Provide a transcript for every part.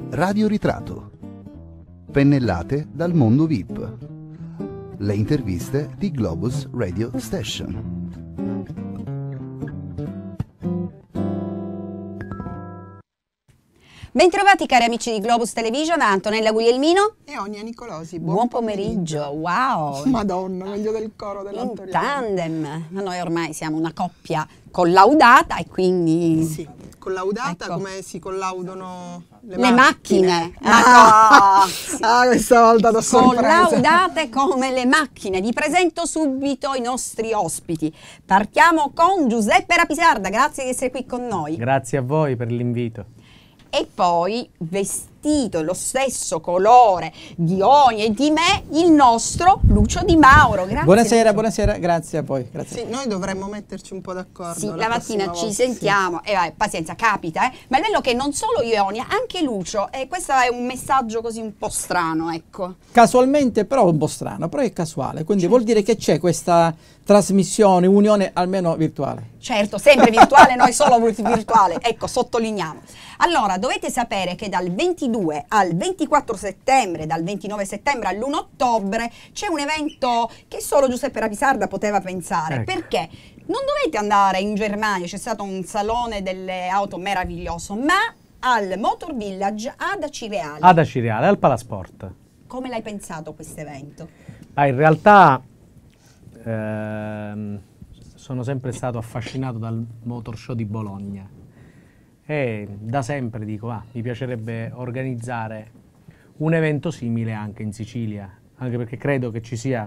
Radio Ritratto. Pennellate dal mondo VIP. Le interviste di Globus Radio Station. Bentrovati cari amici di Globus Television, Antonella Guglielmino e Onia Nicolosi. Buon pomeriggio. Wow! Madonna, meglio del coro dell'Antonella. In tandem, ma noi ormai siamo una coppia collaudata e quindi... Sì, collaudata, ecco. Come si collaudano le macchine. Questa volta da sorpresa. Collaudate come le macchine. Vi presento subito i nostri ospiti. Partiamo con Giuseppe Rapisarda, grazie di essere qui con noi. Grazie a voi per l'invito. E poi, vestito lo stesso colore di Oni e di me, il nostro Lucio Di Mauro. Grazie. Buonasera, Lucio. Buonasera, grazie a voi. Grazie. Sì, noi dovremmo metterci un po' d'accordo. Sì, la mattina ci sentiamo, sì. E pazienza, capita, ma è bello che non solo io e Onia, anche Lucio, e questo è un messaggio così un po' strano, ecco. Casualmente, però un po' strano, però è casuale, quindi vuol dire che c'è questa trasmissione, unione almeno virtuale. Certo, sempre virtuale, noi solo virtuale, ecco, sottolineiamo. Allora, dovete sapere che dal 22 al 24 settembre, dal 29 settembre all'1 ottobre, c'è un evento che solo Giuseppe Rapisarda poteva pensare. Ecco. Perché non dovete andare in Germania, c'è stato un salone delle auto meraviglioso, ma al Motor Village ad Acireale. Ad Acireale, al Palasport. Come l'hai pensato questo evento? In realtà sono sempre stato affascinato dal Motor Show di Bologna e da sempre dico, mi piacerebbe organizzare un evento simile anche in Sicilia, anche perché credo che ci sia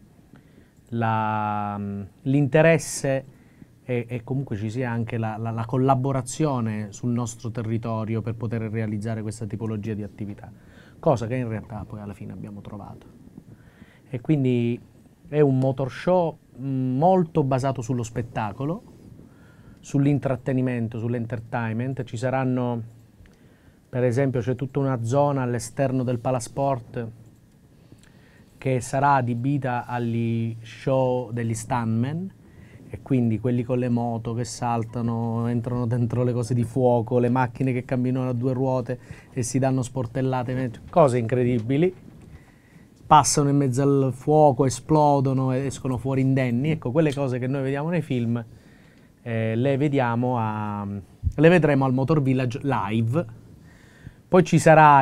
l'interesse e comunque ci sia anche la collaborazione sul nostro territorio per poter realizzare questa tipologia di attività, cosa che in realtà poi alla fine abbiamo trovato. E quindi è un motor show molto basato sullo spettacolo, sull'intrattenimento, sull'entertainment. Ci saranno, per esempio, c'è tutta una zona all'esterno del Palasport che sarà adibita agli show degli stuntman, e quindi quelli con le moto che saltano, entrano dentro le cose di fuoco, le macchine che camminano a due ruote e si danno sportellate, cose incredibili. Passano in mezzo al fuoco, esplodono e escono fuori indenni. Ecco, quelle cose che noi vediamo nei film le vedremo al Motor Village live. Poi ci sarà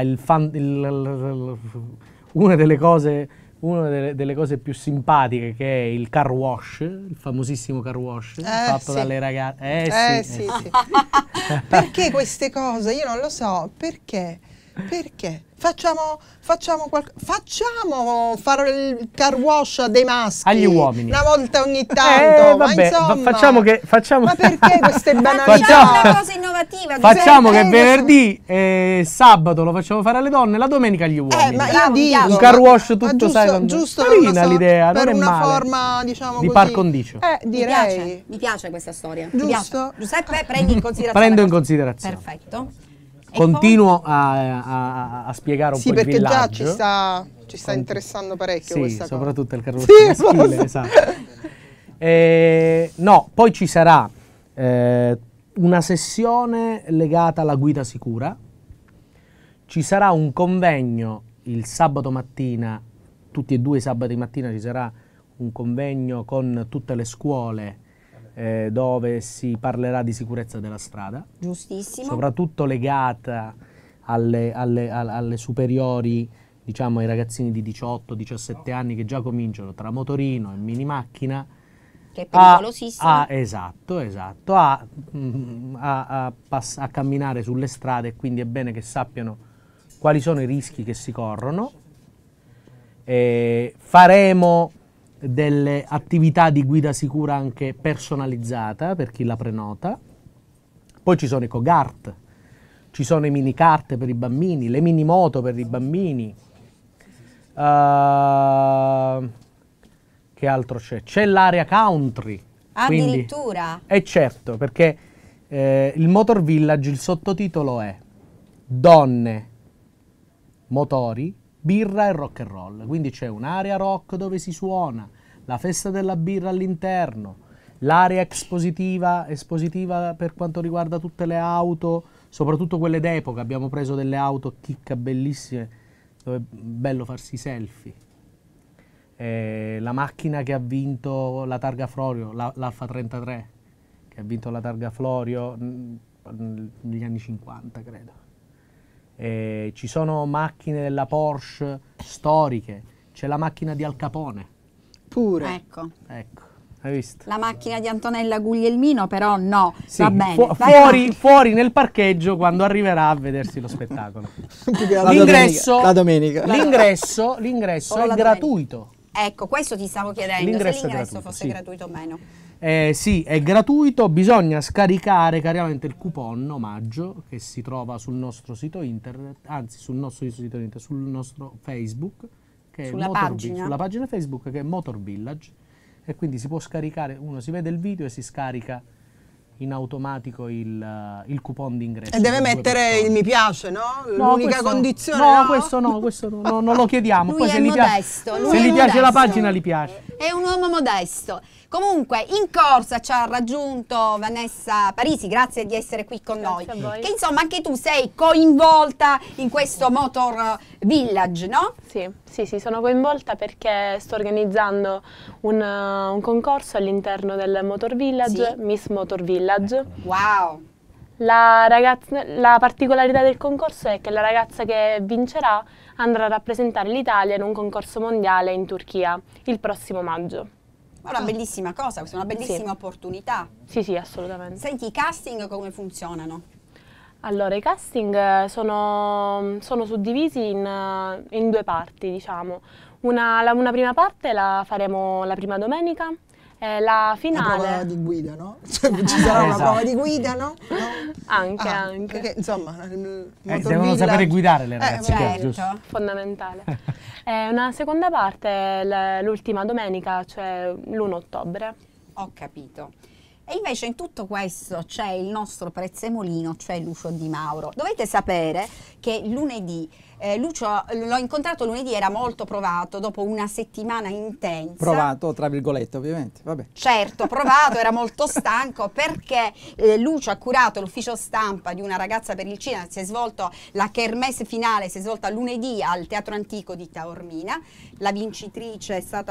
una delle cose più simpatiche, che è il car wash, il famosissimo car wash fatto dalle ragazze. Sì. Perché queste cose? Io non lo so. Perché? Facciamo fare il car wash dei maschi agli uomini una volta ogni tanto, vabbè, ma insomma, facciamo ma perché queste banalità? Facciamo una cosa innovativa. Facciamo che venerdì e sabato lo facciamo fare alle donne, la domenica agli uomini. Ma io dico, un car wash tutto, giusto carina l'idea, per non è una male, forma, diciamo di così, par condicio. Direi. Mi piace questa storia. Giusto? Giuseppe, prendi in considerazione. Prendo in considerazione. Perfetto. Continuo a spiegare un po' il villaggio. Sì, perché già ci sta interessando parecchio questa cosa. Soprattutto il carrozzo maschile, esatto. No, poi ci sarà una sessione legata alla guida sicura. Ci sarà un convegno il sabato mattina, tutti e due i sabati mattina ci sarà un convegno con tutte le scuole dove si parlerà di sicurezza della strada. Giustissimo. Soprattutto legata alle superiori, diciamo ai ragazzini di 18-17 anni che già cominciano tra motorino e mini macchina. Che è pericolosissimo. Esatto, a camminare sulle strade, e quindi è bene che sappiano quali sono i rischi che si corrono. Faremo delle attività di guida sicura anche personalizzata per chi la prenota. Poi ci sono i go-kart, ci sono i mini kart per i bambini, le mini moto per i bambini. Che altro c'è? C'è l'area country. Addirittura? Certo, perché il Motor Village, il sottotitolo è Donne, motori, birra e rock and roll. Quindi c'è un'area rock dove si suona, la festa della birra all'interno, l'area espositiva per quanto riguarda tutte le auto, soprattutto quelle d'epoca. Abbiamo preso delle auto chicca bellissime, dove è bello farsi selfie. La macchina che ha vinto la targa Florio, l'Alfa 33, che ha vinto la targa Florio negli anni 50, credo. Ci sono macchine della Porsche storiche, c'è la macchina di Al Capone. Pure. Ecco. Ecco, hai visto? La macchina di Antonella Guglielmino però no, Sì, va bene. fuori nel parcheggio quando arriverà a vedersi lo spettacolo. La domenica. L'ingresso Solo è la gratuito. Ecco, questo ti stavo chiedendo, L'ingresso se è l'ingresso gratuito, fosse sì. gratuito o meno. Sì, è gratuito, bisogna scaricare chiaramente il coupon omaggio che si trova sul nostro sito internet, anzi sul nostro sito internet, sul nostro Facebook, che Sulla è pagina? sulla pagina Facebook che è Motor Village, e quindi si può scaricare, uno si vede il video e si scarica in automatico il coupon d'ingresso. E deve per 2 mettere persone. il mi piace, no? No, L'unica questo- condizione. No, questo no, non lo chiediamo. Lui Poi è se gli piace, modesto, lui se è gli piace la modesto. pagina, gli piace. È un uomo modesto. Comunque, in corsa ci ha raggiunto Vanessa Parisi, grazie di essere qui con noi. Grazie a voi. Che insomma anche tu sei coinvolta in questo Motor Village, no? Sì, sono coinvolta perché sto organizzando un concorso all'interno del Motor Village, Sì. Miss Motor Village. Wow. La particolarità del concorso è che la ragazza che vincerà andrà a rappresentare l'Italia in un concorso mondiale in Turchia il prossimo maggio. È una bellissima cosa, questa è una bellissima opportunità. Sì, assolutamente. Senti, i casting come funzionano? Allora, i casting sono suddivisi in 2 parti, diciamo. Una prima parte la faremo la prima domenica e la Una finale... prova di guida, no? Cioè, ci sarà una Esatto. prova di guida, no? No? Anche. Perché, insomma, il Motor Devono Village- sapere guidare le ragazze, vabbè. giusto? Fondamentale. Una seconda parte l'ultima domenica, cioè l'1 ottobre. Ho capito. E invece in tutto questo c'è il nostro prezzemolino, cioè Lucio Di Mauro. Dovete sapere che lunedì, Lucio l'ho incontrato lunedì, era molto provato, dopo una settimana intensa. Provato, tra virgolette, ovviamente. Vabbè. Certo, provato, era molto stanco perché Lucio ha curato l'ufficio stampa di una ragazza per il cinema, si è svolto la kermesse finale, si è svolta lunedì al Teatro Antico di Taormina, la vincitrice è stata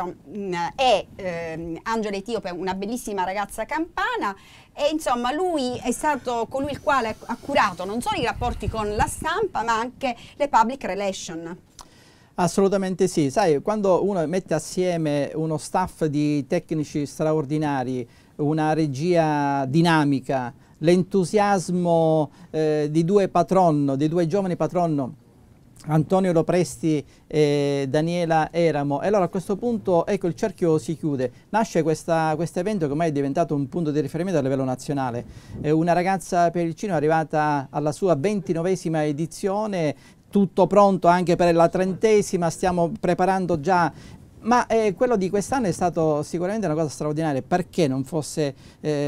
Angela Etiope, una bellissima ragazza campana, e insomma lui è stato colui il quale ha curato non solo i rapporti con la stampa ma anche le public relation. Assolutamente sì, sai, quando uno mette assieme uno staff di tecnici straordinari, una regia dinamica, l'entusiasmo di 2 patron, di 2 giovani patron, Antonio Lopresti e Daniela Eramo, e allora a questo punto ecco il cerchio si chiude, nasce questo evento che ormai è diventato un punto di riferimento a livello nazionale. Una ragazza per il cinema arrivata alla sua 29esima edizione, tutto pronto anche per la 30esima, stiamo preparando già. Ma quello di quest'anno è stato sicuramente una cosa straordinaria, perché non fosse,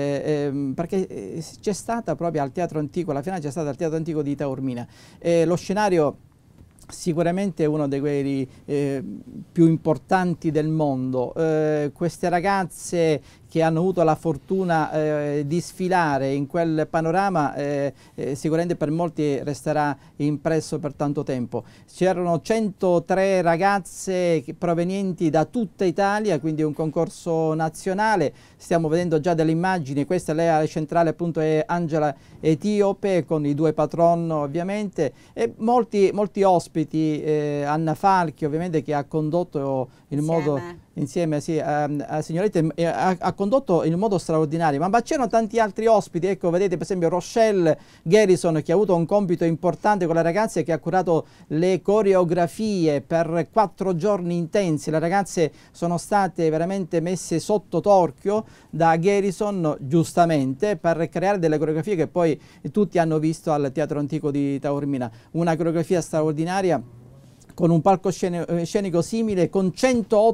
perché c'è stata proprio al Teatro Antico, la finale c'è stata al Teatro Antico di Taormina. Lo scenario sicuramente è uno dei quelli più importanti del mondo. Queste ragazze che hanno avuto la fortuna di sfilare in quel panorama sicuramente per molti resterà impresso per tanto tempo. C'erano 103 ragazze provenienti da tutta Italia, quindi un concorso nazionale. Stiamo vedendo già delle immagini, questa lei centrale appunto è Angela Etiope con i 2 patron ovviamente, e molti ospiti, Anna Falchi ovviamente che ha condotto in modo insieme sì, a Signorette, ha condotto in un modo straordinario, ma c'erano tanti altri ospiti, ecco vedete per esempio Rochelle Garrison che ha avuto un compito importante con le ragazze, che ha curato le coreografie per 4 giorni intensi. Le ragazze sono state veramente messe sotto torchio da Garrison, giustamente, per creare delle coreografie che poi tutti hanno visto al Teatro Antico di Taormina, una coreografia straordinaria con un palcoscenico simile, con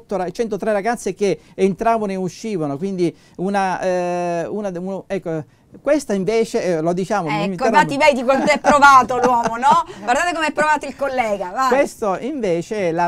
103 ragazze che entravano e uscivano, quindi ecco, Questa invece, lo diciamo... Ecco, infatti vedi quanto è provato l'uomo, no? Guardate come è provato il collega, vai. Questo invece è la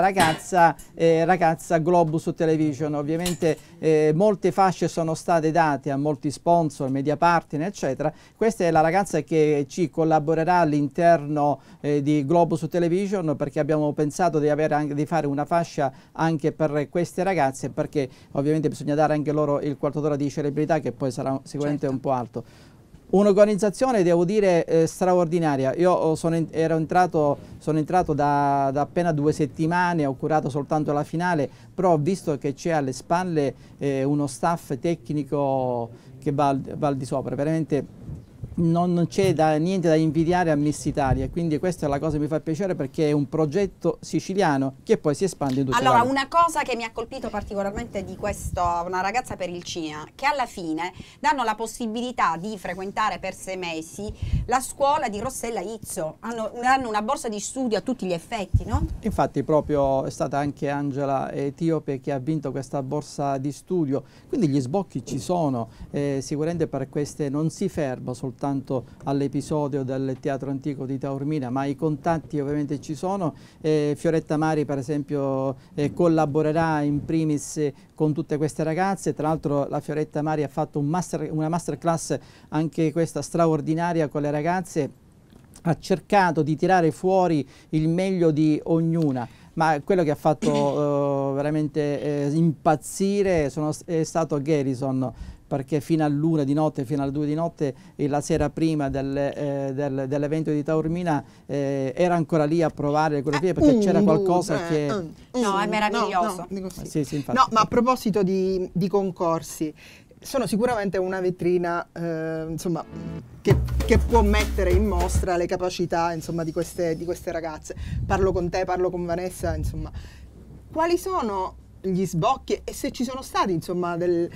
ragazza Globus Television. Ovviamente molte fasce sono state date a molti sponsor, media partner, eccetera. Questa è la ragazza che ci collaborerà all'interno di Globus Television, perché abbiamo pensato di fare una fascia anche per queste ragazze, perché ovviamente bisogna dare anche loro il quarto d'ora di celebrità, che poi sarà sicuramente un po' alto. Un'organizzazione, devo dire, straordinaria. Io sono entrato da appena 2 settimane, ho curato soltanto la finale, però ho visto che c'è alle spalle uno staff tecnico che va al di sopra, veramente non c'è niente da invidiare a Miss Italia, quindi questa è la cosa che mi fa piacere, perché è un progetto siciliano che poi si espande in tutto il Allora, mondo. una cosa che mi ha colpito particolarmente di questo, una ragazza per il cinema, che alla fine danno la possibilità di frequentare per 6 mesi la scuola di Rossella Izzo, danno una borsa di studio a tutti gli effetti, no? Infatti proprio è stata anche Angela Etiope che ha vinto questa borsa di studio, quindi gli sbocchi ci sono, sicuramente per queste non si ferma soltanto all'episodio del Teatro Antico di Taormina, ma i contatti ovviamente ci sono. Fioretta Mari per esempio collaborerà in primis con tutte queste ragazze. Tra l'altro la Fioretta Mari ha fatto una masterclass anche questa straordinaria con le ragazze, ha cercato di tirare fuori il meglio di ognuna. Ma quello che ha fatto veramente impazzire è stato Garrison, perché fino all'1 di notte, fino alle 2 di notte, la sera prima dell'evento di Taormina era ancora lì a provare le coreografie, perché c'era qualcosa che... No, è meraviglioso. Sì, infatti. No, ma a proposito di concorsi, sono sicuramente una vetrina insomma, che può mettere in mostra le capacità, insomma, di queste ragazze. Parlo con te, parlo con Vanessa, insomma. Quali sono gli sbocchi, e se ci sono stati, insomma, delle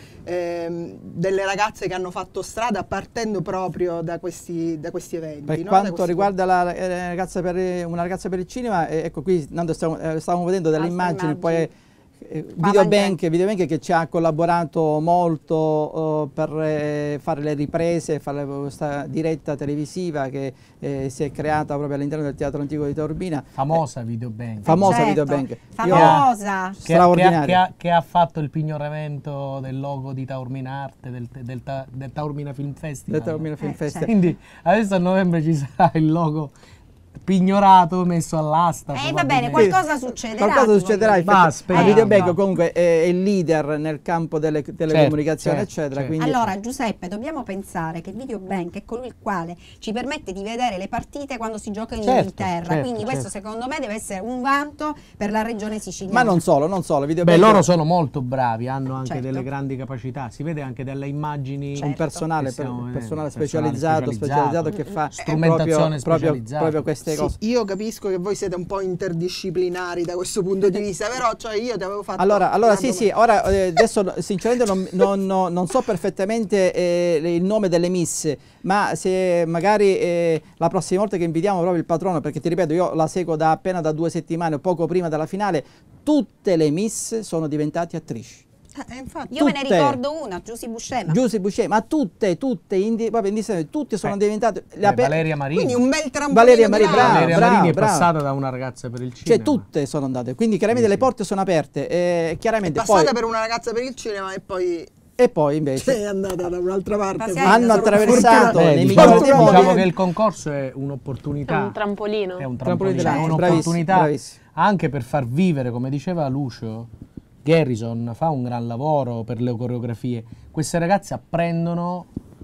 ragazze che hanno fatto strada partendo proprio da questi eventi? Per no? quanto riguarda una ragazza per il cinema, ecco qui stavamo vedendo delle immagini, poi Videobank che ci ha collaborato molto per fare le riprese, fare questa diretta televisiva che si è creata proprio all'interno del Teatro Antico di Taormina. Famosa Videobank. Famosa Videobank. Famosa. Straordinaria. Che ha fatto il pignoramento del logo di Taormina Arte, del Taormina Film Festival. Del Taormina Film Festival. Quindi adesso a novembre ci sarà il logo pignorato, messo all'asta. Va bene, qualcosa succederà. Qualcosa succederà. Ma Videobank comunque è il leader nel campo delle telecomunicazioni, eccetera. Certo. Quindi... Allora, Giuseppe, dobbiamo pensare che Videobank è colui il quale ci permette di vedere le partite quando si gioca in Inghilterra. Quindi questo secondo me deve essere un vanto per la regione siciliana. Ma non solo. Videobank... Beh, loro sono molto bravi, hanno anche delle grandi capacità. Si vede anche dalle immagini. Un personale specializzato che fa strumentazione specializzata. Proprio queste cose. Io capisco che voi siete un po' interdisciplinari da questo punto di vista, però cioè io ti avevo fatto... Allora ora adesso sinceramente non so perfettamente il nome delle miss, ma se magari la prossima volta che invitiamo proprio il patrono, perché ti ripeto, io la seguo appena da 2 settimane, poco prima della finale, tutte le miss sono diventate attrici. Infatti. Io me ne ricordo una, Giusy Buscema. Ma tutte sono diventate... Valeria Marini. Quindi un bel trampolino. Valeria Marini, Valeria Marini è passata da una ragazza per il cinema. Cioè tutte sono andate, quindi chiaramente le porte sono aperte. Chiaramente è passata per una ragazza per il cinema e poi invece è andata da un'altra parte. Hanno attraversato nei migliori dei modi. Diciamo che il concorso è un'opportunità. È un trampolino. È un'opportunità anche per far vivere, come diceva Lucio. Garrison fa un gran lavoro per le coreografie. Queste ragazze apprendono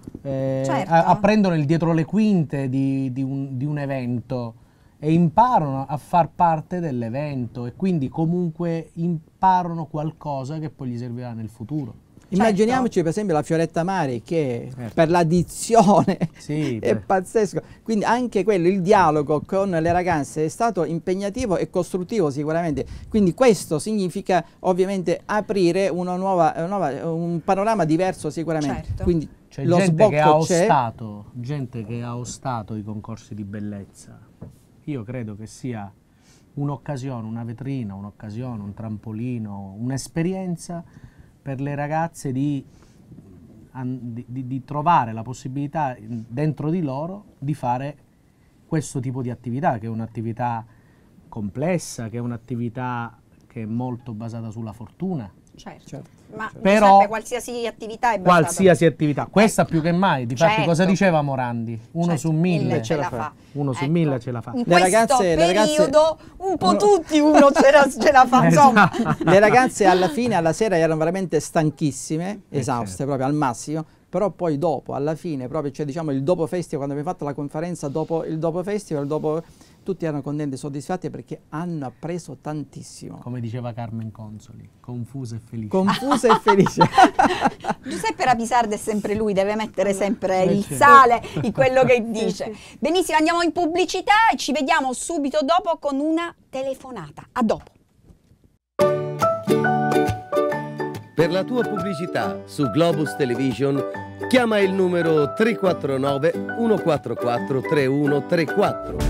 il dietro le quinte di un evento e imparano a far parte dell'evento, e quindi comunque imparano qualcosa che poi gli servirà nel futuro. Immaginiamoci per esempio la Fioretta Mari che per la dizione è pazzesco, quindi anche quello, il dialogo con le ragazze è stato impegnativo e costruttivo sicuramente, quindi questo significa ovviamente aprire un panorama diverso sicuramente. Quindi c'è lo gente che ha c'è. Gente che ha ostato i concorsi di bellezza. Io credo che sia un'occasione, una vetrina, un trampolino, un'esperienza per le ragazze di di trovare la possibilità dentro di loro di fare questo tipo di attività, che è un'attività complessa, che è un'attività che è molto basata sulla fortuna. Certo. Ma Però Giuseppe, qualsiasi attività è basata. Qualsiasi attività, questa più che mai. Difatti, Certo. cosa diceva Morandi? Uno Certo, su 1000 ce la fa. Uno su Ecco. 1000 ce la fa. In Le questo ragazze- periodo un po' tutti uno ce la fa, insomma. Le ragazze alla fine, alla sera, erano veramente stanchissime, esauste certo. proprio al massimo, però poi dopo, alla fine, proprio, cioè, diciamo, il dopo festival, quando abbiamo fatto la conferenza, dopo il dopo festival, tutti erano contenti e soddisfatti perché hanno appreso tantissimo. Come diceva Carmen Consoli, confusa e felice. Confusa e felice. Giuseppe Rapisarda è sempre lui, deve mettere sempre il certo. sale in quello che dice. Benissimo, andiamo in pubblicità e ci vediamo subito dopo con una telefonata. A dopo. Per la tua pubblicità su Globus Television chiama il numero 349 144 3134.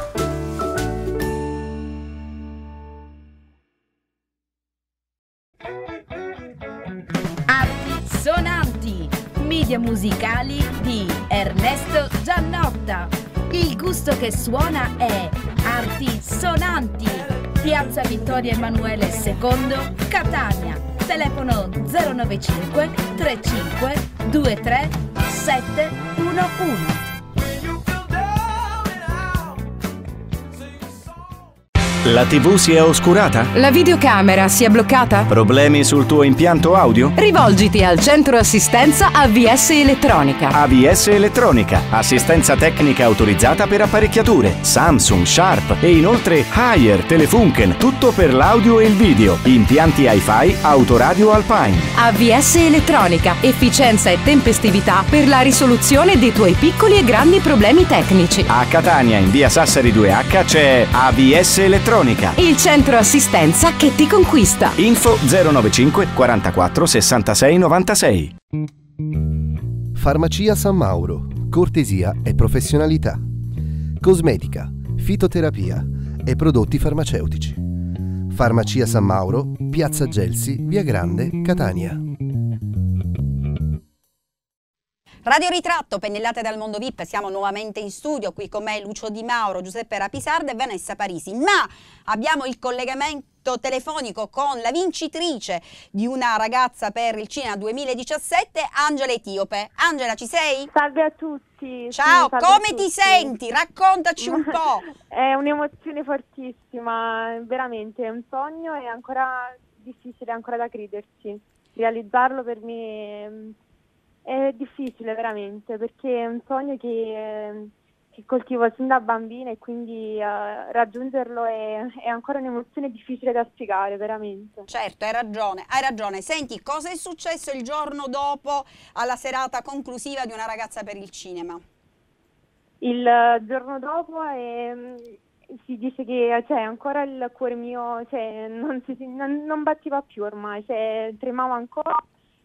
Sonanti, media musicali di Ernesto Giannotta. Il gusto che suona è Arti Sonanti. Piazza Vittorio Emanuele II, Catania. Telefono 095 35 23 711. La TV si è oscurata? La videocamera si è bloccata? Problemi sul tuo impianto audio? Rivolgiti al centro assistenza AVS Elettronica. AVS Elettronica, assistenza tecnica autorizzata per apparecchiature, Samsung, Sharp e inoltre Haier, Telefunken, tutto per l'audio e il video, impianti Hi-Fi, autoradio Alpine. AVS Elettronica, efficienza e tempestività per la risoluzione dei tuoi piccoli e grandi problemi tecnici. A Catania, in via Sassari 2H, c'è AVS Elettronica. Il centro assistenza che ti conquista. Info 095 44 66 96. Farmacia San Mauro, cortesia e professionalità. Cosmetica, fitoterapia e prodotti farmaceutici. Farmacia San Mauro, Piazza Gelsi, Via Grande, Catania. Radio Ritratto, pennellate dal mondo VIP, siamo nuovamente in studio, qui con me Lucio Di Mauro, Giuseppe Rapisarda e Vanessa Parisi, ma abbiamo il collegamento telefonico con la vincitrice di una ragazza per il cinema 2017, Angela Etiope. Angela, ci sei? Salve a tutti. Ciao, sì, salve come a ti tutti. senti? Raccontaci un po'. È un'emozione fortissima, veramente, è un sogno e ancora difficile ancora da crederci. Realizzarlo per me è difficile veramente, perché è un sogno che coltivo sin da bambina e quindi raggiungerlo è ancora un'emozione difficile da spiegare, veramente. Certo, hai ragione. Senti, cosa è successo il giorno dopo alla serata conclusiva di Una ragazza per il cinema? Il giorno dopo si dice che ancora il cuore mio non batteva più ormai, tremava ancora.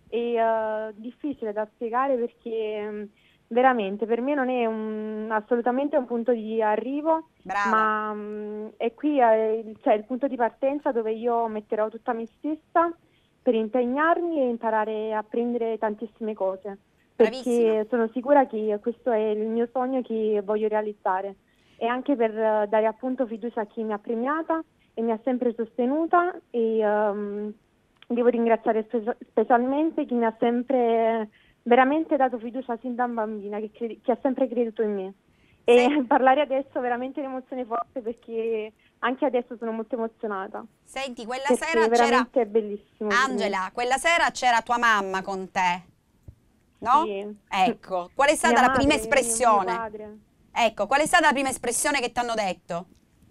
È difficile da spiegare perché veramente per me non è assolutamente un punto di arrivo. Brava. Ma è qui il punto di partenza dove io metterò tutta me stessa per impegnarmi e imparare a apprendere tantissime cose. Bravissima. Perché sono sicura che questo è il mio sogno che voglio realizzare e anche per dare appunto fiducia a chi mi ha premiata e mi ha sempre sostenuta e devo ringraziare specialmente chi mi ha sempre veramente dato fiducia sin da bambina, che ha sempre creduto in me. E parlare adesso è veramente un'emozione forte perché anche adesso sono molto emozionata. Senti, quella perché sera veramente è bellissimo. Angela, quella sera c'era tua mamma con te, no? Sì. Ecco, qual è stata Mia la prima madre, espressione? mio padre. Ecco, qual è stata la prima espressione che ti hanno detto?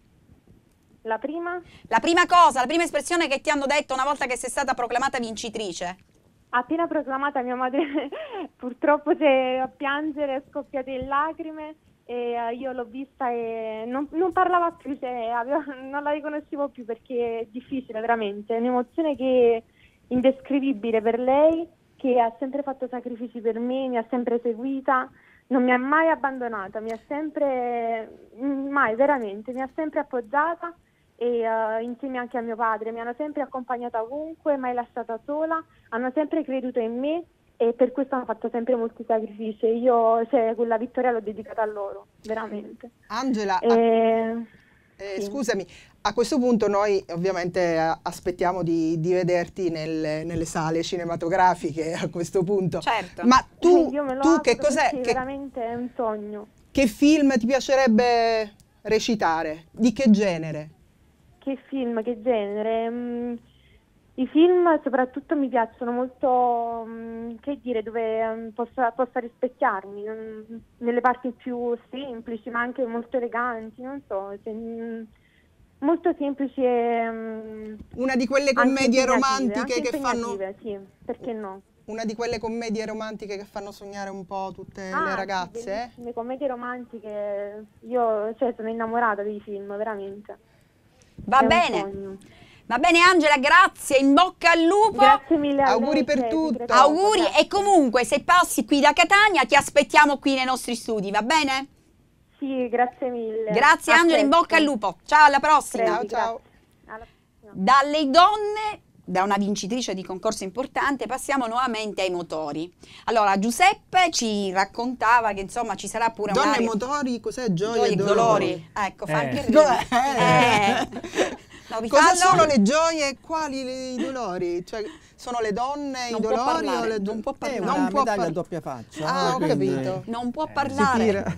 La prima? La prima cosa, la prima espressione che ti hanno detto una volta che sei stata proclamata vincitrice? Appena proclamata mia madre purtroppo si è a piangere, è scoppiata in lacrime e io l'ho vista e non parlava più, non la riconoscevo più perché è difficile veramente, è un'emozione che è indescrivibile per lei, che ha sempre fatto sacrifici per me, mi ha sempre seguita, non mi ha mai abbandonata, mi ha sempre appoggiata e insieme anche a mio padre mi hanno sempre accompagnata ovunque, mai lasciata sola, hanno sempre creduto in me e per questo hanno fatto sempre molti sacrifici. Io, cioè, quella vittoria l'ho dedicata a loro, veramente. Angela, sì. scusami, a questo punto noi ovviamente aspettiamo di vederti nelle sale cinematografiche a questo punto. Certo. Ma tu Io me lo che auguro, cos'è? perché veramente è un sogno. Che film ti piacerebbe recitare? Di che genere? Che film, che genere? I film soprattutto mi piacciono molto, che dire, dove possa rispecchiarmi, nelle parti più semplici ma anche molto eleganti, non so, molto semplici e una di quelle anche commedie impegnative, romantiche anche che fanno... impegnative, sì, perché no? Una di quelle commedie romantiche che fanno sognare un po' tutte le ragazze? Le commedie romantiche, io sono innamorata dei film, veramente. Va È un bene. sogno. Va bene Angela, grazie, in bocca al lupo. Grazie mille a Auguri lei, per Ceci, tutto. Gregorio, Auguri grazie. e comunque se passi qui da Catania ti aspettiamo qui nei nostri studi, va bene? Sì, grazie mille. Grazie Angela, in bocca al lupo. Ciao, alla prossima. Ciao, ciao. Alla prossima. Dalle donne, da una vincitrice di concorso importante, passiamo nuovamente ai motori. Allora, Giuseppe ci raccontava che insomma ci sarà pure Donne e un'area... motori, cos'è? Gioie Gioie e e dolori. Ecco, fa anche Com'è? ridere. No, Cosa rifallo? sono le gioie e quali i dolori? Cioè, sono le donne Non i può dolori o parlare, le non può parlare. Una non può medaglia a par- doppia faccia. Ah, ho quindi- capito. Non può Si parlare. tira.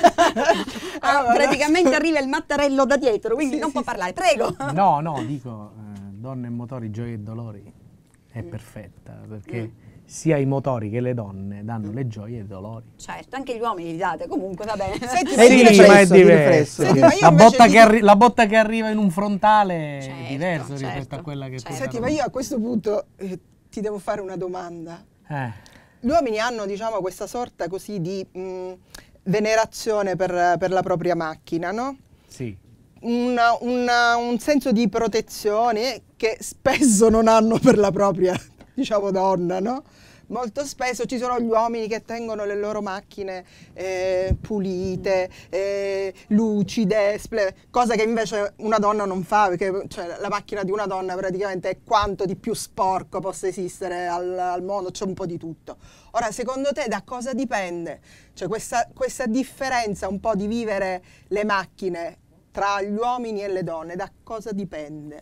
Praticamente arriva il mattarello da dietro, quindi non può parlare. Prego. No, no, dico, donne e motori, gioie e dolori è perfetta, perché sia i motori che le donne danno le gioie e i dolori. Certo, anche gli uomini li date, comunque va bene. Senti, È di Sì, ma è riflesso, di diverso. riflesso. Senti, ma io La invece botta, ti- la botta che arriva in un frontale Certo, è diverso certo, rispetto a quella che certo. Senti, ma io a questo punto ti devo fare una domanda. Eh, Gli uomini hanno, diciamo, questa sorta così di venerazione per la propria macchina, no? sì. Un senso di protezione che spesso non hanno per la propria, diciamo, donna, no? Molto spesso ci sono gli uomini che tengono le loro macchine pulite, lucide, cosa che invece una donna non fa, perché cioè, la macchina di una donna praticamente è quanto di più sporco possa esistere al mondo, c'è un po' di tutto. Ora, secondo te da cosa dipende? Cioè questa differenza un po' di vivere le macchine tra gli uomini e le donne, da cosa dipende?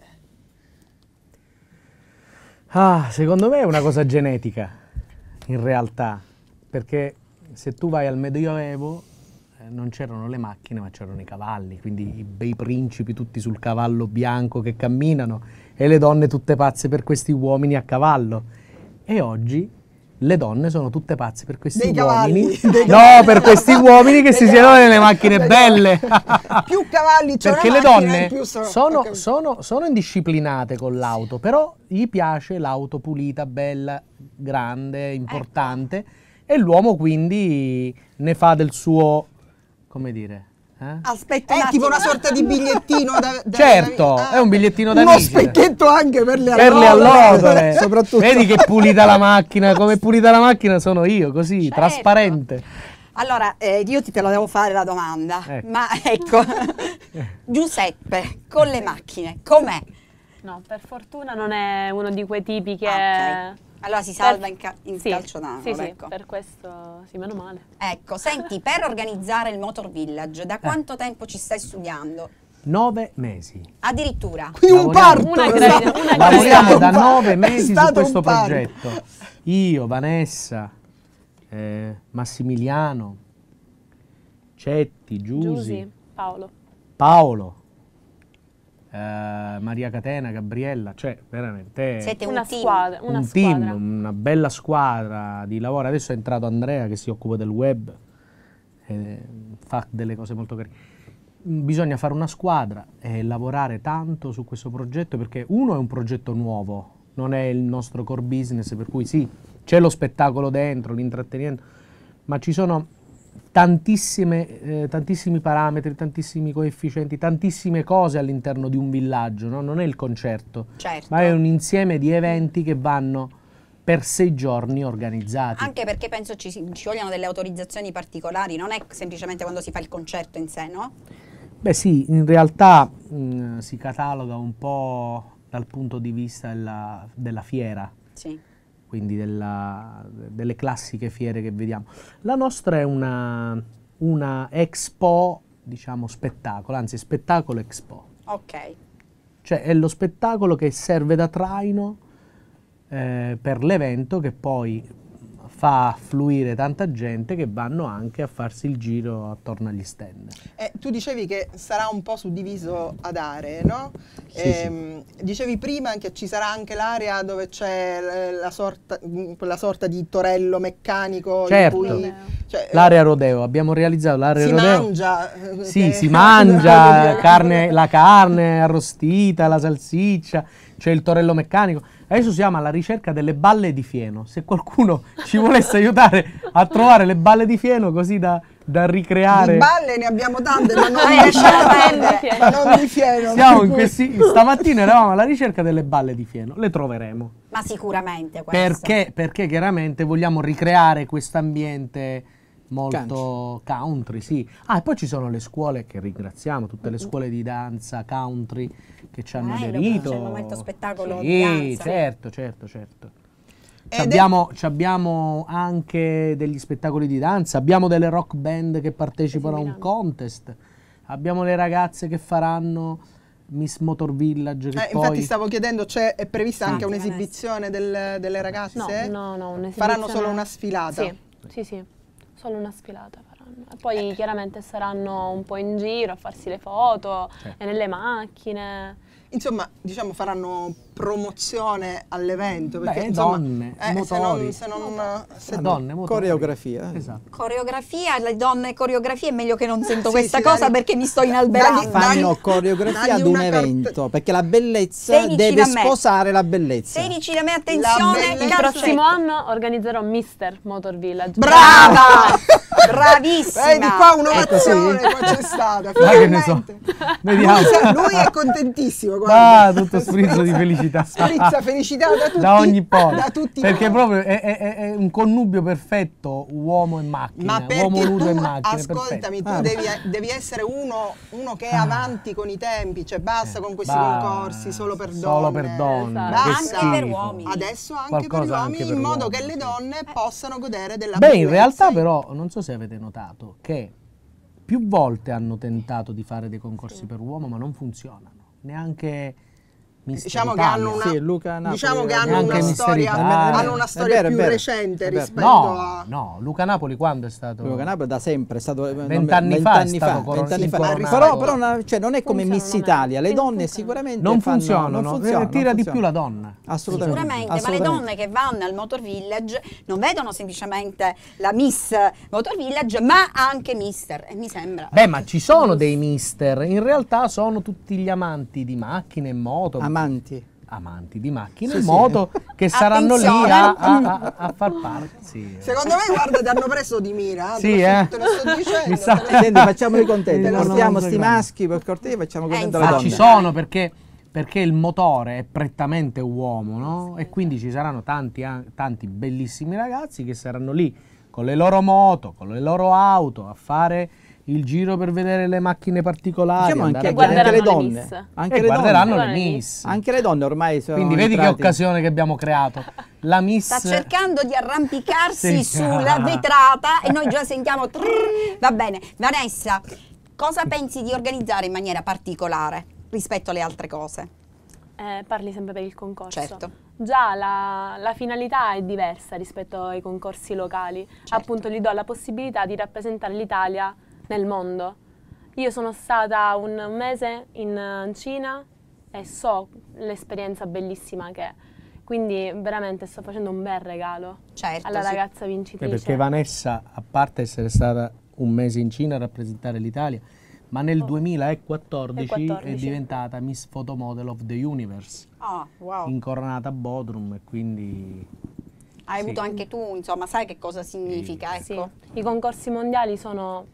Ah, secondo me è una cosa genetica, in realtà, perché se tu vai al Medioevo non c'erano le macchine ma c'erano i cavalli, quindi i bei principi tutti sul cavallo bianco che camminano e le donne tutte pazze per questi uomini a cavallo. E oggi le donne sono tutte pazze per questi Dei uomini. cavalli, dei No, cavalli. per questi uomini che Dei si siedono cavalli. nelle macchine Dei belle. Più cavalli c'è Perché una le macchina, donne più ho capito. sono indisciplinate con l'auto, però gli piace l'auto pulita, bella, grande, importante, e l'uomo quindi ne fa del suo, come dire, Aspetta un È tipo attimo. una sorta di bigliettino da Certo, ah, è un bigliettino da uno visita. specchietto anche per le Per le allodole, soprattutto. Vedi che pulita la macchina, come è pulita la macchina sono io, così, Certo. trasparente. Allora, io te la devo fare la domanda, Ecco. ma ecco, Giuseppe, con le macchine, com'è? No, per fortuna non è uno di quei tipi che... Ah, ok. Allora si salva in sì, calcio d'angolo, sì, ecco. per questo sì, meno male. Ecco, senti, per organizzare il Motor Village, da quanto tempo ci stai studiando? 9 mesi. Addirittura. Qui un parto. Una esatto. una Lavoriamo da È stato 9 mesi su un questo parto. progetto. Io, Vanessa, Massimiliano, Cetti, Giusi, Paolo. Paolo, Maria Catena, Gabriella, cioè veramente Siete Una un team. squadra, una un squadra. team, una bella squadra di lavoro. Adesso è entrato Andrea che si occupa del web, fa delle cose molto carine. Bisogna fare una squadra e lavorare tanto su questo progetto, perché uno è un progetto nuovo, non è il nostro core business, per cui sì, c'è lo spettacolo dentro, l'intrattenimento, ma ci sono tantissimi parametri, tantissimi coefficienti, tantissime cose all'interno di un villaggio, no? Non è il concerto, Certo. ma è un insieme di eventi che vanno per 6 giorni organizzati. Anche perché penso ci vogliono delle autorizzazioni particolari, non è semplicemente quando si fa il concerto in sé, no? Beh sì, in realtà si cataloga un po' dal punto di vista della fiera. Sì. quindi delle classiche fiere che vediamo. La nostra è una expo, diciamo spettacolo, anzi spettacolo expo. Ok. Cioè è lo spettacolo che serve da traino per l'evento, che poi fa affluire tanta gente che vanno anche a farsi il giro attorno agli stand. Tu dicevi che sarà un po' suddiviso ad aree, no? Sì. Dicevi prima che ci sarà anche l'area dove c'è quella sorta di torello meccanico. Certo, in cui, cioè, l'area rodeo, abbiamo realizzato l'area rodeo. Si mangia. Sì, si mangia la carne arrostita, la salsiccia, c'è il torello meccanico. Adesso siamo alla ricerca delle balle di fieno. Se qualcuno ci volesse aiutare a trovare le balle di fieno, così da ricreare. Di balle ne abbiamo tante, ma non di fieno. Stamattina eravamo alla ricerca delle balle di fieno. Le troveremo. Ma sicuramente queste. Perché chiaramente vogliamo ricreare questo ambiente molto country, sì. E poi ci sono le scuole, che ringraziamo, tutte le scuole di danza country che ci hanno aderito. C'è il momento spettacolo di danza. Certo. Abbiamo anche degli spettacoli di danza, abbiamo delle rock band che partecipano a un contest, abbiamo le ragazze che faranno Miss Motor Village. Infatti stavo chiedendo, è prevista anche un'esibizione delle ragazze? No, un'esibizione. Faranno solo una sfilata? Sì. Solo una sfilata faranno. E poi chiaramente saranno un po' in giro a farsi le foto, e nelle macchine. Insomma, diciamo, faranno promozione all'evento. Perché donne, motori. Donne, coreografia. Esatto. Coreografia, le donne coreografia, è meglio che non sento questa cosa perché mi sto inalberando. Fanno coreografia ad un evento, perché la bellezza deve sposare la bellezza. 16 da me, attenzione. Il prossimo anno organizzerò Mister Motor Village. Brava! Bravissima! Vedi, qua un'ovazione qua c'è stata. Che ne so. Vediamo. Lui è contentissimo. Guarda. Tutto sprizzo di felicità. Sprizza felicità da tutti. Da ogni parte. Da tutti. Perché proprio è un connubio perfetto, uomo e macchina. Ma uomo nudo tu, e macchina. ascoltami, tu devi essere uno che è avanti con i tempi, cioè basta con questi concorsi solo per donne. Solo per donne. Basta. Anche per uomini. Adesso anche per gli uomini, in modo che le donne possano godere della bellezza. Beh, in realtà però, non so se avete notato, che più volte hanno tentato di fare dei concorsi per uomo, ma non funzionano. Neanche Mister diciamo Italia. che hanno una, Napoli, diciamo che hanno una storia più recente rispetto a... No, Luca Napoli quando è stato? Luca Napoli da sempre, è stato 20 anni fa. Però non è come Miss Italia, le donne sicuramente non funzionano, tira di più la donna. Assolutamente. Sicuramente, ma le donne che vanno al Motor Village non vedono semplicemente la Miss Motor Village, ma anche Mister, e mi sembra. Beh, ma ci sono dei Mister, in realtà sono tutti gli amanti di macchine e moto. Amanti di macchine e moto che saranno lì a far parte. Sì. Secondo me, guarda, ti hanno preso di mira. Sì, te lo sto dicendo. Senti, facciamoli contenti, portiamo sti maschi per cortesia, facciamo contenti la donna. Ci sono perché il motore è prettamente uomo, no? E quindi ci saranno tanti bellissimi ragazzi che saranno lì con le loro moto, con le loro auto a fare il giro per vedere le macchine particolari, diciamo anche le donne, guarderanno le Miss. Anche le donne ormai sono quindi vedi che occasione che abbiamo creato. La Miss sta cercando di arrampicarsi sulla vetrata e noi già sentiamo va bene. Vanessa, cosa pensi di organizzare in maniera particolare rispetto alle altre cose? Parli sempre per il concorso. Certo. Già la finalità è diversa rispetto ai concorsi locali. Certo. Appunto gli do la possibilità di rappresentare l'Italia nel mondo. Io sono stata un mese in Cina e so l'esperienza bellissima che è. Quindi veramente sto facendo un bel regalo alla ragazza vincitrice. Perché Vanessa, a parte essere stata un mese in Cina a rappresentare l'Italia, ma nel 2014 è diventata Miss Photomodel of the Universe, incoronata a Bodrum, e quindi... Hai avuto anche tu, insomma, sai che cosa significa, ecco. Sì. I concorsi mondiali sono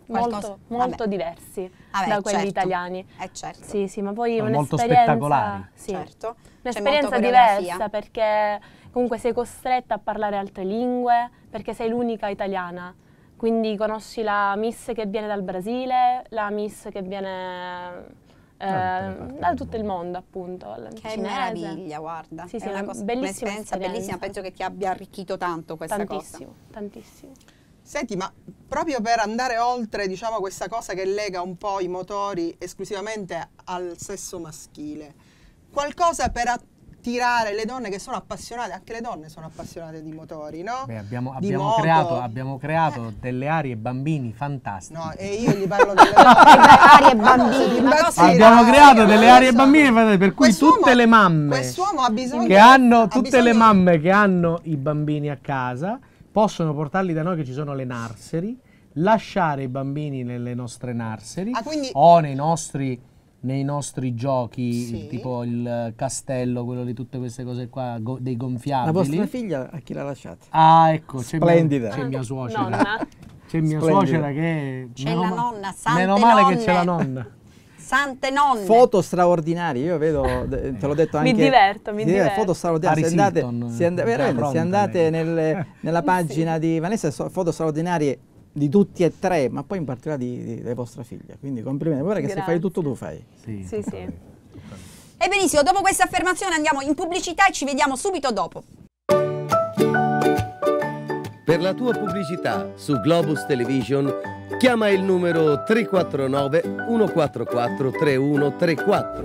molto diversi da quelli italiani. Certo. Sì, ma poi sono molto spettacolari. Sì. Certo. Un'esperienza diversa perché comunque sei costretta a parlare altre lingue, perché sei l'unica italiana. Quindi conosci la Miss che viene dal Brasile, la Miss che viene da tutto il mondo, appunto. Che cinese. meraviglia, guarda. Sì, è una cosa, bellissima un'esperienza bellissima, penso che ti abbia arricchito tanto questa tantissimo, cosa. tantissimo. Senti, ma proprio per andare oltre, diciamo, questa cosa che lega un po' i motori esclusivamente al sesso maschile, qualcosa per attirare le donne che sono appassionate, anche le donne sono appassionate di motori, no? Beh, abbiamo moto. creato delle arie bambini fantastiche. No, e io gli parlo delle arie bambini, ma cosa Abbiamo creato delle arie bambini fantastiche, per cui tutte le mamme quest'uomo ha bisogno che hanno le mamme che hanno i bambini a casa possono portarli da noi, che ci sono le nursery, lasciare i bambini nelle nostre nursery o nei nostri giochi, Sì. tipo il castello, quello di tutte queste cose qua, dei gonfiabili. La vostra figlia a chi l'ha lasciata? Ah, ecco, Splendida. C'è mia suocera. Nonna. C'è mia Splendida. suocera che... C'è la nonna, sante Meno male nonne. che c'è la nonna. Sante nonne. Foto straordinarie, io vedo, te l'ho detto anche. Mi diverto. Foto straordinarie. Paris Hilton, Se andate nella pagina di Vanessa, foto straordinarie di tutti e tre, ma poi in particolare di vostra figlia. Quindi complimenti. Guarda che se Grazie. fai tutto tu fai. Sì. E benissimo, dopo questa affermazione andiamo in pubblicità e ci vediamo subito dopo. Per la tua pubblicità su Globus Television chiama il numero 349 144 3134.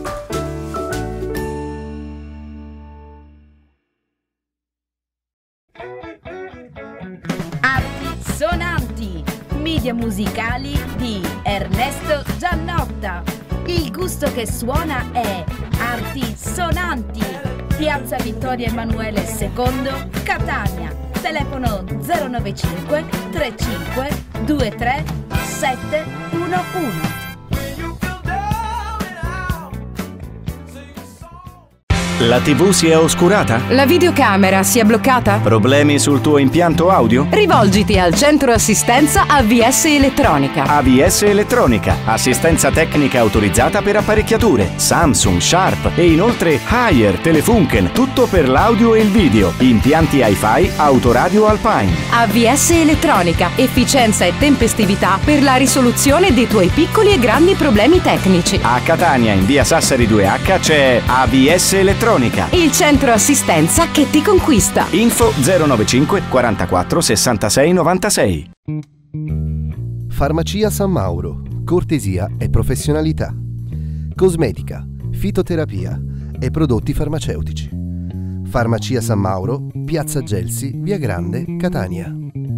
Arti sonanti, media musicali di Ernesto Giannotta. Il gusto che suona è Arti sonanti. Piazza Vittorio Emanuele II, Catania. Telefono 095 35 23 711. La TV si è oscurata? La videocamera si è bloccata? Problemi sul tuo impianto audio? Rivolgiti al centro assistenza AVS Elettronica. AVS Elettronica, assistenza tecnica autorizzata per apparecchiature, Samsung, Sharp e inoltre Haier, Telefunken, tutto per l'audio e il video, impianti Hi-Fi, autoradio Alpine. AVS Elettronica, efficienza e tempestività per la risoluzione dei tuoi piccoli e grandi problemi tecnici. A Catania, in via Sassari 2H, c'è AVS Elettronica. Il centro assistenza che ti conquista. Info 095 44 66 96. Farmacia San Mauro. Cortesia e professionalità. Cosmetica, fitoterapia e prodotti farmaceutici. Farmacia San Mauro, Piazza Gelsi, Via Grande, Catania.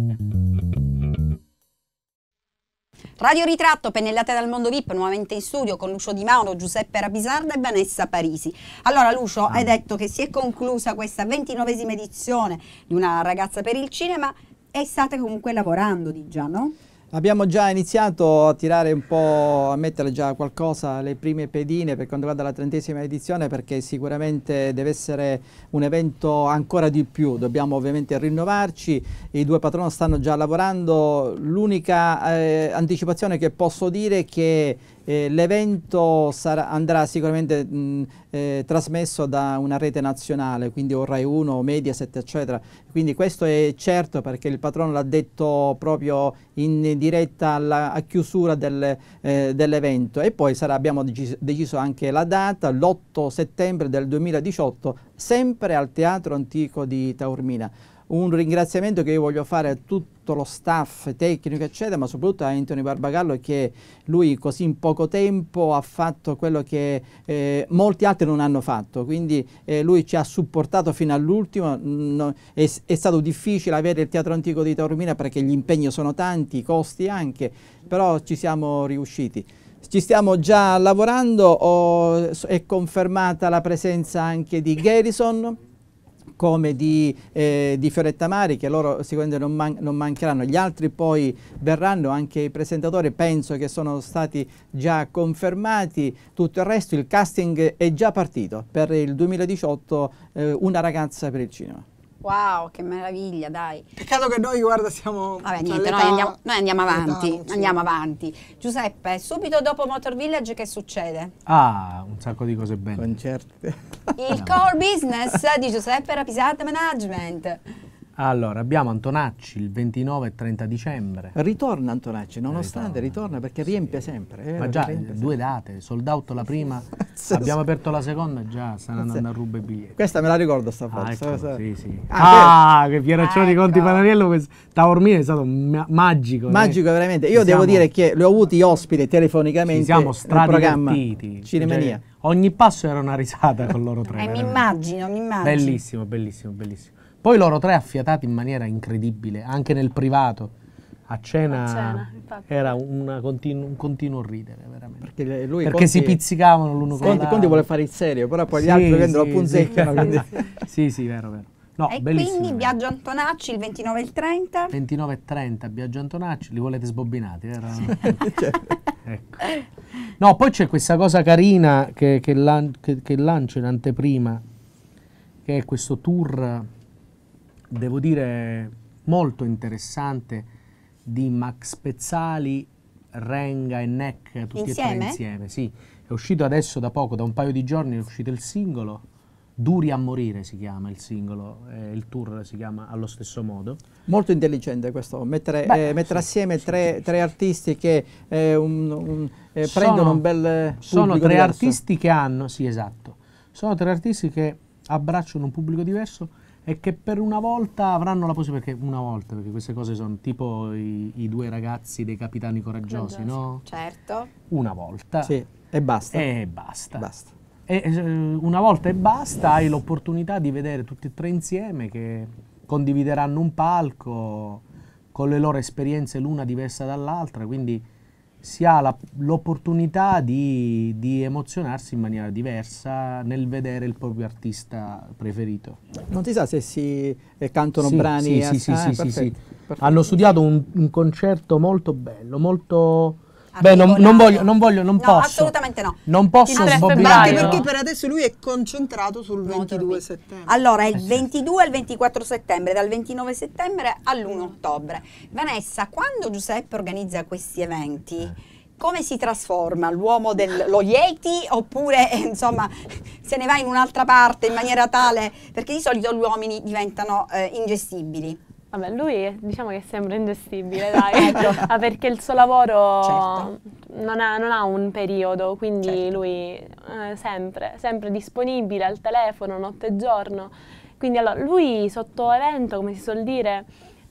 Radio Ritratto, pennellate dal mondo VIP, nuovamente in studio con Lucio Di Mauro, Giuseppe Rapisarda e Vanessa Parisi. Allora Lucio, hai detto che si è conclusa questa 29esima edizione di Una ragazza per il cinema e state comunque lavorando di già, no? Abbiamo già iniziato a tirare un po', a mettere già qualcosa, le prime pedine per quanto riguarda la 30esima edizione, perché sicuramente deve essere un evento ancora di più. Dobbiamo ovviamente rinnovarci, i due patroni stanno già lavorando. L'unica anticipazione che posso dire è che l'evento andrà sicuramente trasmesso da una rete nazionale, quindi o Rai 1 o Mediaset eccetera, quindi questo è certo perché il patrono l'ha detto proprio in diretta a chiusura dell'evento. E poi abbiamo deciso anche la data, l'8 settembre del 2018, sempre al Teatro Antico di Taormina. Un ringraziamento che io voglio fare a tutto lo staff tecnico eccetera, ma soprattutto a Anthony Barbagallo, che lui così in poco tempo ha fatto quello che molti altri non hanno fatto, quindi lui ci ha supportato fino all'ultimo. È stato difficile avere il Teatro Antico di Taormina perché gli impegni sono tanti, i costi anche, però ci siamo riusciti. Ci stiamo già lavorando, è confermata la presenza anche di Garrison, come di Fioretta Mari, che loro sicuramente non mancheranno. Gli altri poi verranno, anche i presentatori penso che sono stati già confermati. Tutto il resto, il casting è già partito per il 2018, Una ragazza per il cinema. Wow, che meraviglia, dai. Peccato che noi, guarda, siamo... Vabbè, niente, noi andiamo avanti, andiamo avanti. Giuseppe, subito dopo Motor Village che succede? Ah, un sacco di cose belle. Concerti. Il core business di Giuseppe Rapisarda Management. Allora, abbiamo Antonacci il 29 e 30 dicembre. Ritorna Antonacci, nonostante ritorna perché riempie sempre. Ma già due date, sold out la prima, abbiamo aperto la seconda, già stanno andando a rubare i biglietti. Questa me la ricordo sta Ah, foto. ecco, sì, sì. Che Pieraccioni di Conti Panariello, Taormina è stato magico. Magico veramente. Io devo dire che li ho avuti ospiti telefonicamente. Ci siamo nel programma stradivertiti. Cinemania. Ogni passo era una risata con loro tre. Mi immagino. Bellissimo, bellissimo, bellissimo. Poi loro tre affiatati in maniera incredibile, anche nel privato. A cena era un continuo ridere, veramente. Perché Conti, si pizzicavano l'uno con l'altro. Conti vuole fare il serio, però poi gli altri vendono la punzecchiano. Sì, vero. No, e bellissimo. quindi Viaggio Antonacci il 29 e il 30? 29 e 30, Viaggio Antonacci, li volete sbobbinati, vero? Sì. Ecco. No, poi c'è questa cosa carina che lancio in anteprima, che è questo tour, devo dire, molto interessante, di Max Pezzali, Renga e Neck, tutti e tre insieme. Sì, è uscito adesso da poco, da un paio di giorni è uscito il singolo, Duri a morire si chiama il singolo, il tour si chiama allo stesso modo. Molto intelligente questo, mettere assieme tre artisti che prendono un bel pubblico sono tre diverso. Artisti che hanno, sì esatto, sono tre artisti che abbracciano un pubblico diverso e che per una volta avranno la possibilità, perché queste cose sono tipo i due ragazzi dei Capitani Coraggiosi, no? Certo. Una volta. Sì, e basta. E basta. E una volta e basta, hai l'opportunità di vedere tutti e tre insieme che condivideranno un palco con le loro esperienze l'una diversa dall'altra, quindi si ha l'opportunità di emozionarsi in maniera diversa nel vedere il proprio artista preferito. Non si sa se si cantano brani. Sì. Hanno studiato un concerto molto bello, molto... Beh, non posso. Assolutamente no. Non posso sbobbinare. Anche perché per adesso lui è concentrato sul 22 settembre. Allora, è il 22 al 24 settembre, dal 29 settembre all'1 ottobre. Vanessa, quando Giuseppe organizza questi eventi, come si trasforma? L'uomo dello Yeti oppure, insomma, se ne va in un'altra parte in maniera tale? Perché di solito gli uomini diventano ingestibili. Vabbè, lui diciamo che sembra ingestibile, dai, perché il suo lavoro non ha un periodo, quindi lui è sempre disponibile al telefono, notte e giorno. Quindi allora, lui sotto evento, come si suol dire,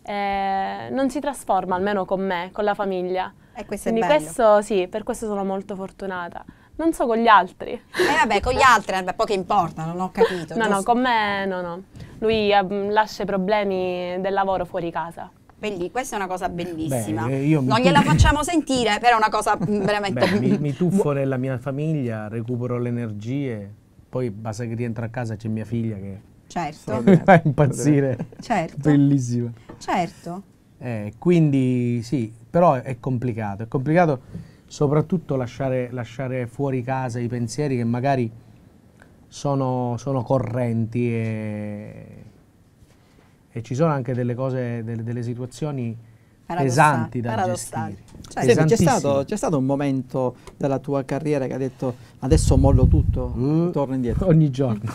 non si trasforma, almeno con me, con la famiglia. E questo quindi è bello. questo sì, per questo sono molto fortunata. Non so con gli altri. Vabbè, con gli altri, poco importa, non ho capito. No, con me no. Lui lascia i problemi del lavoro fuori casa. Quindi questa è una cosa bellissima. Beh, non gliela facciamo sentire, però è una cosa veramente... mi tuffo nella mia famiglia, recupero le energie, poi basta che rientro a casa c'è mia figlia che mi fa impazzire. Certo. Bellissima. Certo. Quindi sì, però è complicato soprattutto lasciare fuori casa i pensieri che magari sono correnti e ci sono anche delle cose, delle situazioni pesanti da gestire. C'è stato un momento della tua carriera che ha detto adesso mollo tutto, torno indietro? Ogni giorno.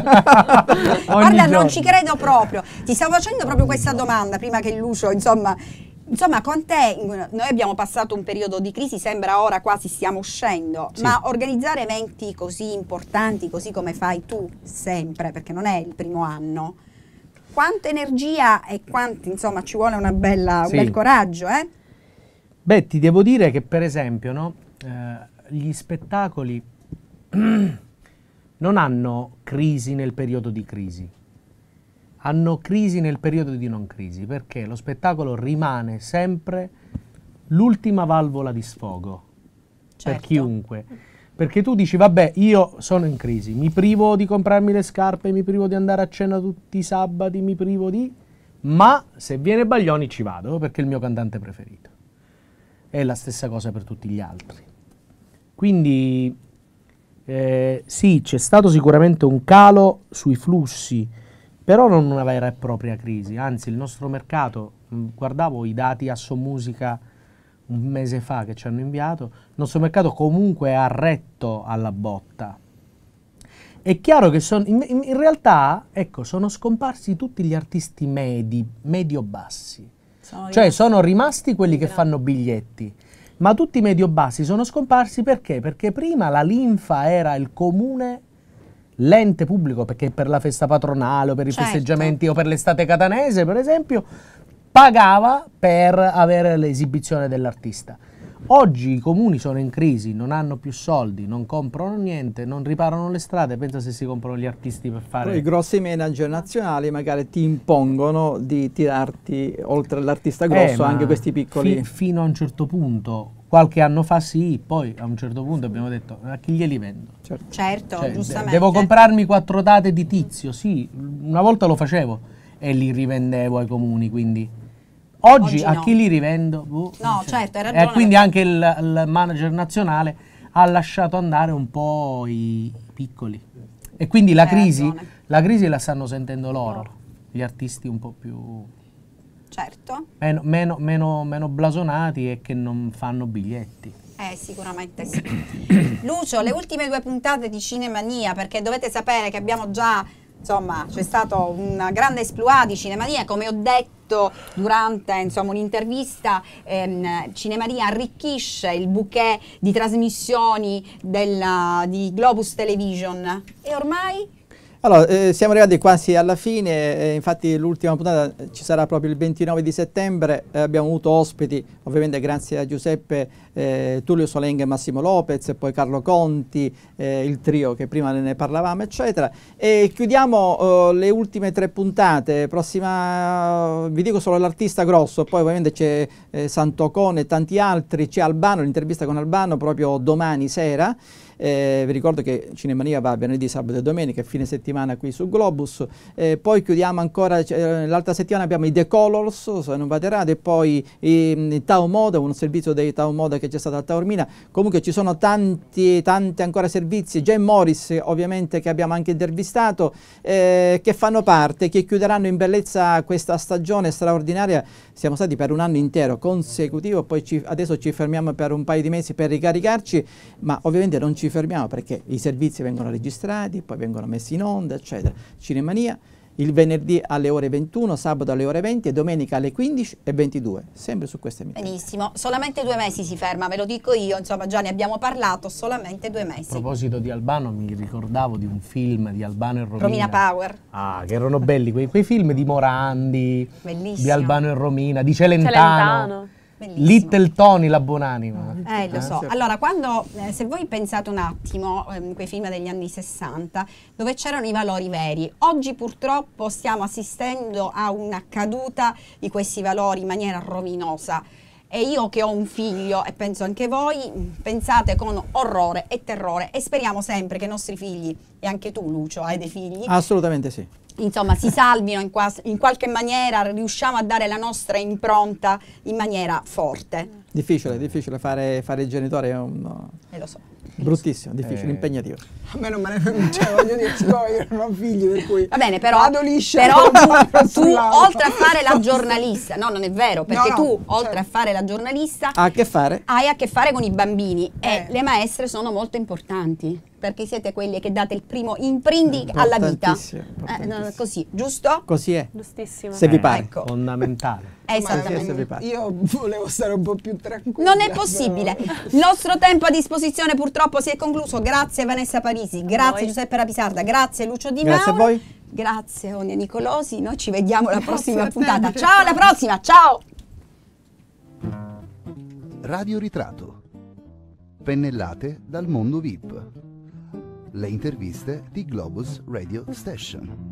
Guarda, non ci credo proprio. Ti stavo facendo proprio questa domanda prima che Lucio, insomma, con te noi abbiamo passato un periodo di crisi, sembra ora quasi stiamo uscendo, ma organizzare eventi così importanti, così come fai tu sempre, perché non è il primo anno, quanta energia e quanto, insomma, ci vuole un bel coraggio, Beh, ti devo dire che per esempio, gli spettacoli non hanno crisi nel periodo di crisi. Hanno crisi nel periodo di non crisi, perché lo spettacolo rimane sempre l'ultima valvola di sfogo per chiunque. Perché tu dici, vabbè, io sono in crisi, mi privo di comprarmi le scarpe, mi privo di andare a cena tutti i sabati, mi privo di... Ma se viene Baglioni ci vado, perché è il mio cantante preferito. È la stessa cosa per tutti gli altri. Quindi, sì, c'è stato sicuramente un calo sui flussi, però non una vera e propria crisi, anzi il nostro mercato, guardavo i dati Assomusica un mese fa che ci hanno inviato, il nostro mercato comunque ha retto alla botta È chiaro che in realtà, ecco, sono scomparsi tutti gli artisti medio-bassi. Cioè sono rimasti quelli che fanno biglietti, ma tutti i medio-bassi sono scomparsi perché? Perché prima la linfa era il comune, l'ente pubblico, perché per la festa patronale o per i festeggiamenti o per l'estate catanese, per esempio, pagava per avere l'esibizione dell'artista. Oggi i comuni sono in crisi, non hanno più soldi, non comprano niente, non riparano le strade, pensa se si comprano gli artisti per fare... Poi i grossi manager nazionali magari ti impongono di tirarti, oltre all'artista grosso, anche questi piccoli... Fino a un certo punto, qualche anno fa sì, poi a un certo punto abbiamo detto, a chi glieli vendo? Certo, Cioè, giustamente. devo comprarmi 4 date di Tizio, sì, una volta lo facevo e li rivendevo ai comuni, quindi... Oggi a chi li rivendo? No, certo, hai ragione. E quindi anche il manager nazionale ha lasciato andare un po' i piccoli. E quindi la crisi la stanno sentendo loro, gli artisti un po' più... Certo. Meno blasonati e che non fanno biglietti. Sicuramente sì. Lucio, le ultime 2 puntate di Cinemania, perché dovete sapere che abbiamo già... Insomma, c'è stato una grande esploit di Cinemania, come ho detto durante un'intervista, Cinemania arricchisce il bouquet di trasmissioni di Globus Television e ormai... Allora, siamo arrivati quasi alla fine, infatti l'ultima puntata ci sarà proprio il 29 di settembre, abbiamo avuto ospiti, ovviamente grazie a Giuseppe, Tullio Solenga e Massimo Lopez, e poi Carlo Conti, il trio che prima ne parlavamo, eccetera. E chiudiamo le ultime 3 puntate, prossima, vi dico solo l'artista grosso, poi ovviamente c'è Sant'Ocone e tanti altri, c'è Albano, l'intervista con Albano proprio domani sera. Vi ricordo che Cinemania va venerdì, sabato e domenica, fine settimana qui su Globus. Poi chiudiamo ancora, l'altra settimana abbiamo i The Colors, se non vado errato, e poi i Tao Moda, un servizio dei Tao Moda che c'è stato a Taormina. Comunque ci sono tanti ancora servizi, Jane Morris ovviamente che abbiamo anche intervistato, che fanno parte, che chiuderanno in bellezza questa stagione straordinaria. Siamo stati per un anno intero consecutivo, poi adesso ci fermiamo per un paio di mesi per ricaricarci, ma ovviamente non ci fermiamo perché i servizi vengono registrati, poi vengono messi in onda, eccetera. Cinemania il venerdì alle ore 21, sabato alle ore 20 e domenica alle 15 e 22, sempre su queste emittenti. Benissimo, solamente 2 mesi si ferma, ve lo dico io, insomma già ne abbiamo parlato, solamente 2 mesi. A proposito di Albano, mi ricordavo di un film di Albano e Romina. Romina Power. Che erano belli, quei film di Morandi, bellissimo, di Albano e Romina, di Celentano. Little Tony, la buonanima. Lo so. Allora, quando, se voi pensate un attimo, quei film degli anni 60, dove c'erano i valori veri, oggi purtroppo stiamo assistendo a una caduta di questi valori in maniera rovinosa. E io che ho un figlio, e penso anche voi, pensate con orrore e terrore e speriamo sempre che i nostri figli, e anche tu Lucio hai dei figli, assolutamente sì, insomma si salvino in qualche maniera, riusciamo a dare la nostra impronta in maniera forte. Difficile fare il genitore, è lo so. Bruttissimo, difficile, impegnativo. A me non me ne voglio dirci, io non ho figli, per cui va bene, però tu oltre a fare la giornalista, no, non è vero, perché tu oltre a fare la giornalista hai a che fare con i bambini e le maestre sono molto importanti, perché siete quelli che date il primo imprinting alla vita. Così, giusto? Così è. Giustissimo. Se vi pare. Ecco. Fondamentale. Esattamente. Io volevo stare un po' più tranquilla. Non è possibile. Il nostro tempo a disposizione purtroppo si è concluso. Grazie Vanessa Parisi, grazie Giuseppe Rapisarda, grazie Lucio Di Mauro. Grazie a voi. Grazie Onia Nicolosi. Noi ci vediamo alla prossima puntata. Ciao, alla prossima. Ciao. Radio Ritratto. Pennellate dal mondo VIP. Le interviste di Globus Radio Station.